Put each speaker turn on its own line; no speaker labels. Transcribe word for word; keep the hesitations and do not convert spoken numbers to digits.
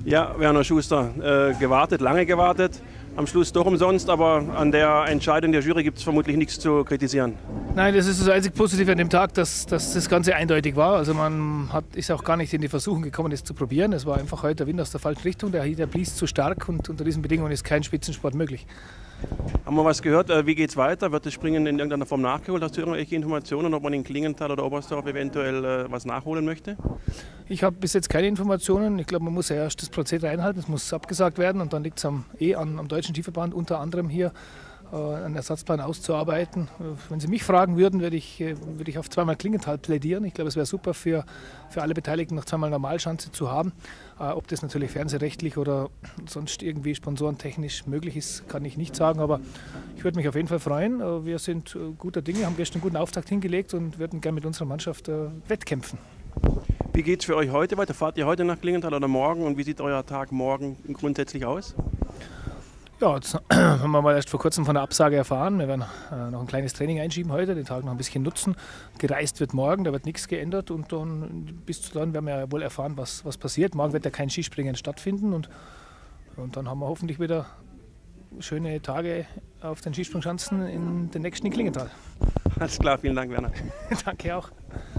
Ja, Werner Schuster, äh, gewartet, lange gewartet, am Schluss doch umsonst, aber an der Entscheidung der Jury gibt es vermutlich nichts zu kritisieren.
Nein, das ist das einzig Positive an dem Tag, dass, dass das Ganze eindeutig war. Also man hat, ist auch gar nicht in die Versuchung gekommen, das zu probieren. Es war einfach heute der Wind aus der falschen Richtung, der, der blies zu stark und unter diesen Bedingungen ist kein Spitzensport möglich.
Haben wir was gehört? Wie geht es weiter? Wird das Springen in irgendeiner Form nachgeholt? Hast du irgendwelche Informationen, ob man in Klingenthal oder Oberstdorf eventuell äh, was nachholen möchte?
Ich habe bis jetzt keine Informationen. Ich glaube, man muss ja erst das Prozedere einhalten, es muss abgesagt werden und dann liegt es am, eh an, am Deutschen Skiverband unter anderem hier äh, einen Ersatzplan auszuarbeiten. Wenn Sie mich fragen würden, würde ich, äh, würde ich auf zweimal Klingenthal plädieren. Ich glaube, es wäre super für, für alle Beteiligten, noch zweimal Normalschanze zu haben. Äh, ob das natürlich fernsehrechtlich oder sonst irgendwie sponsorentechnisch möglich ist, kann ich nicht sagen, aber ich würde mich auf jeden Fall freuen. Äh, wir sind äh, guter Dinge, haben gestern einen guten Auftakt hingelegt und würden gerne mit unserer Mannschaft äh, wettkämpfen.
Wie geht es für euch heute weiter? Fahrt ihr heute nach Klingenthal oder morgen und wie sieht euer Tag morgen grundsätzlich aus?
Ja, jetzt haben wir mal erst vor kurzem von der Absage erfahren. Wir werden äh, noch ein kleines Training einschieben heute, den Tag noch ein bisschen nutzen. Gereist wird morgen, da wird nichts geändert und dann, bis zu dann werden wir ja wohl erfahren, was, was passiert. Morgen wird ja kein Skispringen stattfinden und, und dann haben wir hoffentlich wieder schöne Tage auf den Skisprungschanzen in den nächsten in Klingenthal.
Alles klar, vielen Dank, Werner.
Danke auch.